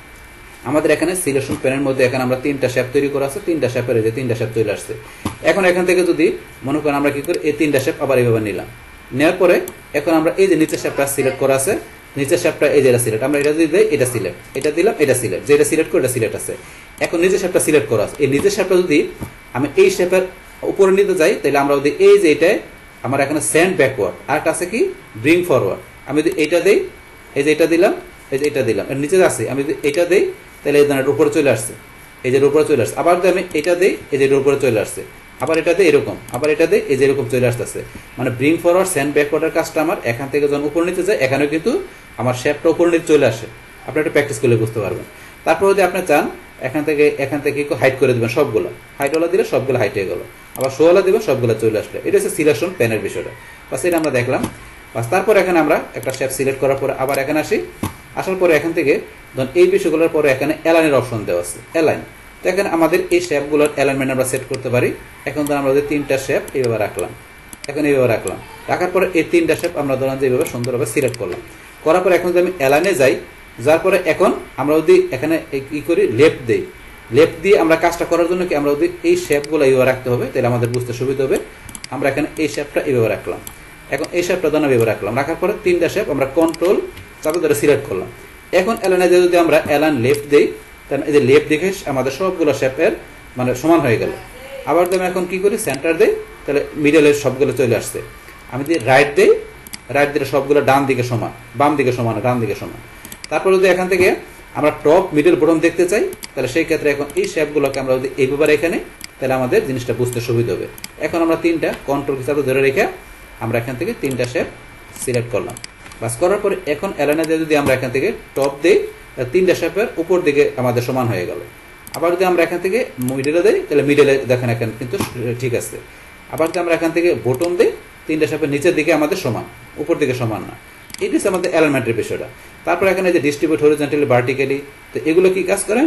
আমাদের এখানে সিলেকশন পেনের মধ্যে এখানে আমরা তিনটা শেপ তৈরি করা আছে, তিনটা শেপের এই যে তিনটা শেপ চলে আসছে। এখন এখান থেকে যদি মনে করেন আমরা কি করি, এই তিনটা শেপ আবার এইভাবে নিলাম, নেওয়ার পরে এখন আমরা এই যে নিচের শেপটা সিলেক্ট করা আছে, নিচের শেপটা এই যে এটা সিলেক্ট, আমরা এটা যদি দেই এটা সিলেক্ট, এটা দিলাম এটা সিলেক্ট, যেটা সিলেক্ট করে এটা সিলেক্ট আছে। এখন নিচের শেপটা সিলেক্ট করা আছে, এই নিচের শেপটা যদি আমি এই শেপের উপরে নিতে যাই তাহলে আমরা যদি এই যে এটাই আমার এখানে সেন্ড ব্যাকওয়ার্ড, আর একটা আছে কি ব্রিং ফরওয়ার্ড, আমি যদি এইটা দেই, এই যে এটা দিলাম, এই যে এটা দিলাম, এর নিচে আছে, আমি যদি এটা দেই তাহলে এই ধরনের উপরে চলে আসছে, এই যে উপরে চলে আসছে। আবার যদি আমি এটা দেই, এই যে উপরে চলে আসছে, আবার এটা দেই এরকম, আবার এটা দেই এই যে এরকম চলে আসতেছে। মানে ব্রিং ফরওয়ার্ড সেন্ড ব্যাকওয়ার্ডের কাজটা আমার এখান থেকে যখন উপরে নিতে যায়, এখানেও কিন্তু আমার শেপটা উপরে নিতে চলে আসে। আপনি একটা প্র্যাকটিস করলে বুঝতে পারবেন। তারপর যদি আপনি চান এখান থেকে হাইড করে দেবেন সবগুলো, হাইটওয়ালা দিলে সবগুলো হাইট হয়ে গেল, আবার শোওয়ালা দিবেন সবগুলো চলে আসলে। এটা হচ্ছে সিলেকশন পেনের বিষয়টা। বাস এটা আমরা দেখলাম। বাস তারপর এখানে আমরা একটা শেপ সিলেক্ট করার পরে আবার এখানে আসি, আসার পরে এখান থেকে ধরুন এই বিষয়গুলোর পরে এখানে অ্যালাইনের অপশন দেওয়া আছে, অ্যালাইন। তো এখানে আমাদের এই শেপগুলোর অ্যালাইনমেন্ট আমরা সেট করতে পারি। এখন ধরুন আমরা তিনটা শেপ এইভাবে রাখলাম, এখন এইভাবে রাখলাম, রাখার পরে এই তিনটা শেপ আমরা ধরুন যে এইভাবে সুন্দরভাবে সিলেক্ট করলাম, করার পরে এখন যদি আমি অ্যালাইনে যাই, যার পরে এখন আমরা যদি এখানে কি করি লেফট দিই, লেফট দিয়ে আমরা কাজটা করার জন্য কি আমরা যদি এই শেপগুলো এইভাবে রাখতে হবে, তাহলে আমাদের বুঝতে সুবিধা হবে। আমরা এখানে এই শেপটা এইভাবে রাখলাম, এখন এই শেপটা ধরুন এইভাবে রাখলাম, রাখার পরে তিনটা শেপ আমরা কন্ট্রোল চাপে ধরে সিলেক্ট করলাম। এখন অ্যালাইনে যদি আমরা অ্যালাইন লেফট দিই, তাহলে এই যে লেফট দিকে আমাদের সবগুলো শেপের মানে সমান হয়ে গেল। আবার যদি এখন কি করি সেন্টার দিই, তাহলে মিডলের সবগুলো চলে আসছে। আমি যদি রাইট দিই, রাইট দিলে সবগুলো ডান দিকে সমান, বাম দিকে সমান, ডান দিকে সমান। তারপর যদি এখান থেকে আমরা টপ মিডল বটম দেখতে চাই, তাহলে সেই ক্ষেত্রে এখন এই শেপগুলোকে আমরা যদি এইভাবে এখানে, তাহলে আমাদের জিনিসটা বুঝতে সুবিধা হবে। এখন আমরা তিনটা কন্ট্রোল হিসাবে ধরে রেখে আমরা এখান থেকে তিনটা শেপ সিলেক্ট করলাম। বাস করার পরে এখন অ্যালাইনে যদি আমরা এখান থেকে টপ দিই, তিনটা শেপের উপর দিকে আমাদের সমান হয়ে গেল। আবার যদি আমরা এখান থেকে মিডলে দিই, তাহলে মিডলে দেখেন এখানে কিন্তু ঠিক আছে। আবার যদি আমরা এখান থেকে বটম দিই, তিনটা শেপের নিচের দিকে আমাদের সমান, উপর দিকে সমান না। এটি হচ্ছে আমাদের অ্যালাইনমেন্টের বিষয়টা। তারপর এখানে যে ডিস্ট্রিবিউট হরিজন্টালি ভার্টিক্যালি, তো এগুলো কি কাজ করে।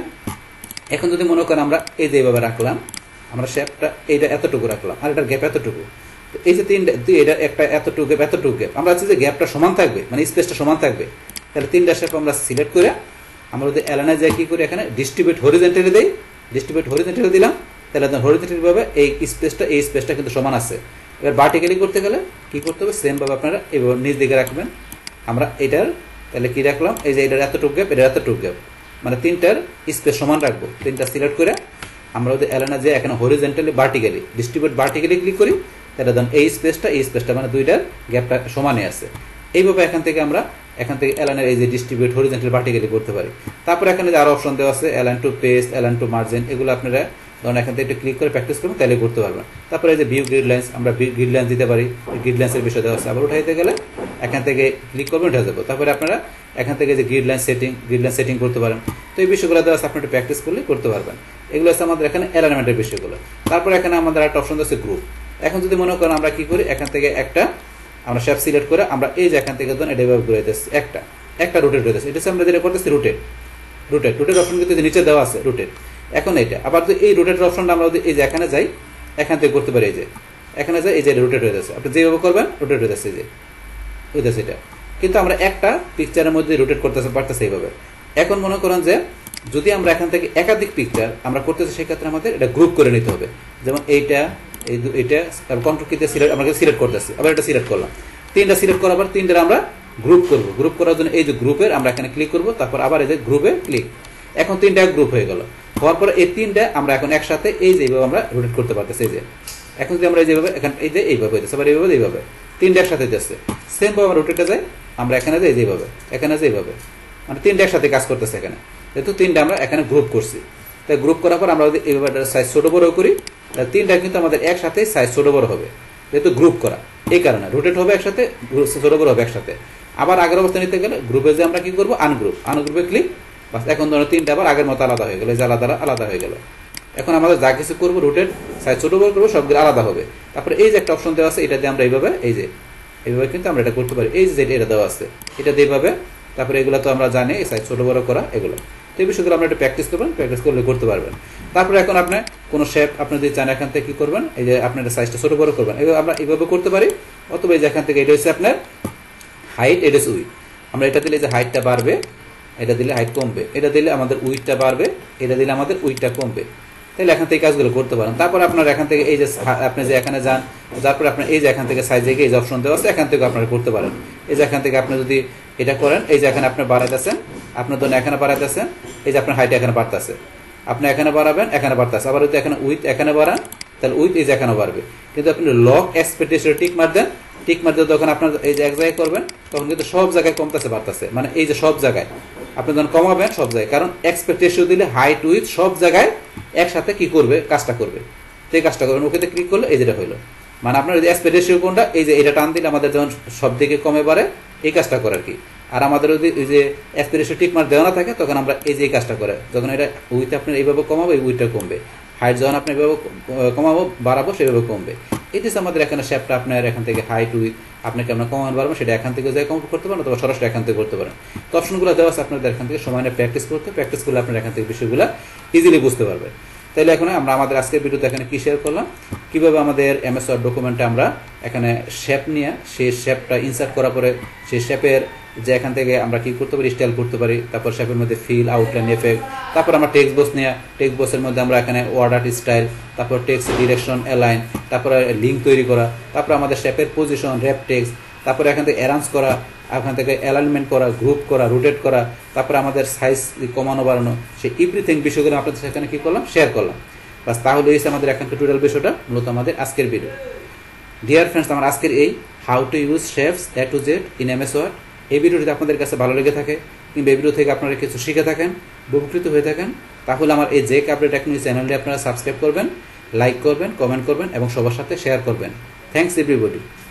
এখন যদি মনে করেন আমরা এই যে এইভাবে রাখলাম, আমরা শেপটা এইটা এতটুকু রাখলাম, আর এটার গ্যাপ এতটুকু, তো এই যে তিনটা এটা একটা এতটুকু গ্যাপ আমরা চাচ্ছি যে গ্যাপটা সমান থাকবে, মানে স্পেসটা সমান থাকবে। তাহলে তিনটা শেপ আমরা সিলেক্ট করে আমরা যদি অ্যালাইনে যাই কি করি, এখানে ডিস্ট্রিবিউট হরিজন্টালি দেই, ডিস্ট্রিবিউট হরিজন্টালি দিলাম, তাহলে হরিজন্টালি ভাবে এই স্পেসটা কিন্তু সমান আছে। এবার ভার্টিক্যালি করতে গেলে কি করতে হবে, সেম ভাবে আপনারা এইভাবে নিচ দিকে রাখবেন। আমরা এটার তাহলে কি রাখলাম, এই যে এটার এতটুকু গ্যাপ, এটার এতটুকু গ্যাপ, মানে তিনটার স্পেস সমান রাখবো। তিনটা সিলেক্ট করে আমরা যদি অ্যালাইনে যাই, এখানে horizontally vertically distribute vertically click করি, তাহলে ধরুন এই স্পেসটা মানে দুইটার গ্যাপটা সমানে আছে। এইভাবে এখান থেকে আমরা অ্যালাইনের এই যে ডিস্ট্রিবিউট হরিজন্টালি ভার্টিক্যালি করতে পারি। তারপর এখানে যে আরো অপশন দেওয়া আছে align to paste, align to margin, এগুলো আপনারা ধরুন এখান থেকে একটু ক্লিক করে প্র্যাকটিস করবেন, তাহলে করতে পারবেন। তারপরে এই যে ভিউ গ্রিড লাইন্স, আমরা গ্রিড লাইন্স দিতে পারি, গ্রিড লাইন্সের বিষয় দেওয়া আছে। আবার উঠাইতে গেলে এখান থেকে ক্লিক করবেন, উঠে যাবো। তারপরে আপনারা এখান থেকে যে গ্রিড লাইন সেটিং করতে পারেন। তো এই বিষয়গুলো দেওয়া আছে, আপনি একটু প্র্যাকটিস করলে করতে পারবেন। এগুলো আছে আমাদের এখানে অ্যালাইনমেন্টের বিষয়গুলো। তারপরে এখানে আমাদের একটা অপশন আছে গ্রুপ। এখন যদি মনে করেন আমরা কি করি, এখান থেকে একটা আমরা শেপ সিলেক্ট করে আমরা এই যে এখান থেকে ধরুন এটা এভাবে ঘুরে দিচ্ছি, একটা রোটেট হয়ে যাচ্ছে। এটা আমরা যেটা করতেছি রোটেট অপশন কিন্তু নিচে দেওয়া আছে রোটেট। এখন এটা আবার যদি এই রোটেটের অপশনটা আমরা যদি এই যে এখানে যাই, এখান থেকে করতে পারি, এই যে এখানে যে এই যে রোটেট হয়ে যাচ্ছে, আপনি যেভাবে করবেন রোটেট হয়ে যাচ্ছে, এই যে হইতেছে এটা। কিন্তু আমরা একটা পিকচারের মধ্যে রোটেট করতে পারতেছি এইভাবে। এখন মনে করেন যে যদি আমরা এখান থেকে একাধিক পিকচার আমরা করতেছি, সেক্ষেত্রে আমাদের এটা গ্রুপ করে নিতে হবে। যেমন এইটা এইটা কন্ট্রোল কিতে সিলেক্ট আমরা সিলেক্ট করতেছি, আবার এটা সিলেক্ট করলাম, তিনটা সিলেক্ট করার পর তিনটা আমরা গ্রুপ করব। গ্রুপ করার জন্য এই যে গ্রুপের আমরা এখানে ক্লিক করব, তারপর আবার এই যে গ্রুপে ক্লিক, এখন তিনটা গ্রুপ হয়ে গেল। হওয়ার পরে এই তিনটা আমরা এখন একসাথে এই যে এইভাবে আমরা রোটেট করতে পারতেছি। এই যে এখন যদি আমরা যেভাবে এখানে এই যে এইভাবে হইতেছে, আবার এইভাবে তিনটা একসাথে যাচ্ছে, সেম ভাবে রোটেটে যায়, আমরা এখানে যাই যেভাবে, এখানে যে এইভাবে, মানে তিনটা একসাথে কাজ করতেছে এখানে। যেহেতু তিনটা আমরা এখানে গ্রুপ করছি, তাই গ্রুপ করার পর আমরা যদি এইভাবে সাইজ ছোট বড় করি, তিনটা কিন্তু আমাদের একসাথে সাইজ ছোট বড় হবে, যেহেতু গ্রুপ করা। এই কারণে রোটেট হবে একসাথে, ছোট বড় হবে একসাথে। আবার আগের অবস্থা নিতে গেলে গ্রুপে যে আমরা কি করবো, আনগ্রুপে ক্লিক, বাস এখন ধরো তিনটা আবার আগের মতো আলাদা হয়ে গেল, এই যে আলাদা হয়ে গেল। এখন আমাদের যা কিছু করবো রোটেট সাইজ ছোট বড় করবো, সবগুলো আলাদা হবে। তারপরে এই যে একটা অপশন দেওয়া আছে, এটা দিয়ে আমরা এইভাবে এইভাবে কিন্তু আমরা এটা করতে পারি। এই যে এটা দেওয়া আছে, এটা দিয়ে এইভাবে, তারপরে এগুলো তো আমরা জানি এই সাইজ ছোট বড় করা, এগুলো তো এই বিষয়গুলো আমরা একটা প্র্যাকটিস করবেন, প্র্যাকটিস করলে করতে পারবেন। তারপরে এখন আপনি কোনো শেপ আপনি যদি চান এখান থেকে কি করবেন, এই যে আপনার সাইজটা ছোট বড় করবেন, এইভাবে আমরা এইভাবে করতে পারি। অথবা এই যে এখান থেকে এটা হচ্ছে আপনার হাইট, এটা হচ্ছে উইথ, আমরা এটা দিলে যে হাইটটা বাড়বে, এটা দিলে হাইট কমবে, এটা দিলে আমাদের উইথটা বাড়বে, এটা দিলে আমাদের উইথটা কমবে। তাহলে এখান থেকে কাজগুলো করতে পারেন। তারপর আপনার এখান থেকে এই যে আপনি যে এখানে যান, তারপরে আপনার এই যে এখান থেকে সাইজে গিয়ে এই যে অপশন দেওয়া আছে, এখান থেকে আপনারা করতে পারেন। এই যে এখান থেকে আপনি যদি এটা করেন, এই যে এখানে আপনি বাড়াইতেছেন, আপনার ধরুন এখানে বাড়াইতেছেন, এই যে আপনার হাইট এখানে বাড়তেছে, আপনি এখানে বাড়াবেন, এখানে বাড়তেছে। আবার যদি এখানে উইথ এখানে বাড়ান, তাহলে উইথ এই যে এখানে বাড়বে। কিন্তু আপনি লক এক্সপেক্টেশন টিক মার দেন, টিক মার দিয়ে যখন আপনার এই যে এক জায়গায় করবেন, তখন কিন্তু সব জায়গায় কমতেছে বাড়তেছে, মানে এই যে সব জায়গায় আপনি যখন কমাবেন সব জায়গায়, কারণ এক্সপেক্টেশন দিলে হাইট উইথ সব জায়গায় একসাথে কি করবে, কাজটা করবে। সেই কাজটা করবেন, ওকে ক্লিক করলে এই যেটা হইলো, মানে আপনার এক্সপেক্টেশন কোনটা, এই যে এটা টান দিলে আমাদের যখন সব দিকে কমে বাড়ে, এই কাজটা করে আর কি। আর আমাদের যদি এই যে এক্সপেক্টেশন টিক মার দেওয়া না থাকে, তখন আমরা এই যে এই কাজটা করে, যখন এটা উইথ আপনার এইভাবে কমাবো, এই উইথটা কমবে, হাইট যখন আপনি এইভাবে কমাবো বাড়াবো, সেভাবে কমবে। এটি আমাদের এখানে শেপটা আপনার এখান থেকে হাইট উইথ আপনাকে আমরা কমানো বাড়বো, সেটা এখান থেকে যাই কম করতে পারেন, অথবা সরাসরি এখান থেকে করতে পারেন। তো অপশনগুলো দেওয়া আছে আপনাদের এখান থেকে সময় নিয়ে প্র্যাকটিস করলে আপনারা এখান থেকে বিষয়গুলো ইজিলি বুঝতে পারবেন। তাইলে এখন আমরা আমাদের আজকের ভিডিওতে এখানে কি শেয়ার করলাম, কিভাবে আমাদের এমএস ওয়ার্ড ডকুমেন্টে আমরা এখানে শেপ নিয়ে সেই শেপটা ইনসার্ট করার পরে সেই শেপের যে এখান থেকে আমরা কি করতে পারি, স্টাইল করতে পারি, তারপর শেপের মধ্যে ফিল, আউটলাইন, এফেক্ট, তারপর আমরা টেক্সট বক্স নিয়ে টেক্সট বক্সের মধ্যে আমরা এখানে ওয়ার্ড আর্ট স্টাইল, তারপর টেক্সট ডিরেকশন, অ্যালাইন, তারপরে লিঙ্ক তৈরি করা, তারপর আমাদের শেপের পজিশন, র্যাপ টেক্সট, তারপরে এখান থেকে অ্যারেঞ্জ করা, এখান থেকে অ্যালাইনমেন্ট করা, গ্রুপ করা, রোটেট করা, তারপরে আমাদের সাইজ কমানো বাড়ানো, সেই এভরিথিং বিষয়গুলো আপনাদের সেখানে কি করলাম, শেয়ার করলাম। বাস তাহলে হয়েছে আমাদের এখানকার টোটাল বিষয়টা, মূলত আমাদের আজকের ভিডিও। ডিয়ার ফ্রেন্ডস, আমার আজকের এই how to use shapes A to Z in MS Word, এই ভিডিওটি আপনাদের কাছে ভালো লেগে থাকে কিংবা এই ভিডিও থেকে আপনারা কিছু শিখে থাকেন, উপকৃত হয়ে থাকেন, তাহলে আমার এই জেক আপডেট টেকনিক চ্যানেলটি আপনারা সাবস্ক্রাইব করবেন, লাইক করবেন, কমেন্ট করবেন এবং সবার সাথে শেয়ার করবেন। Thanks everybody.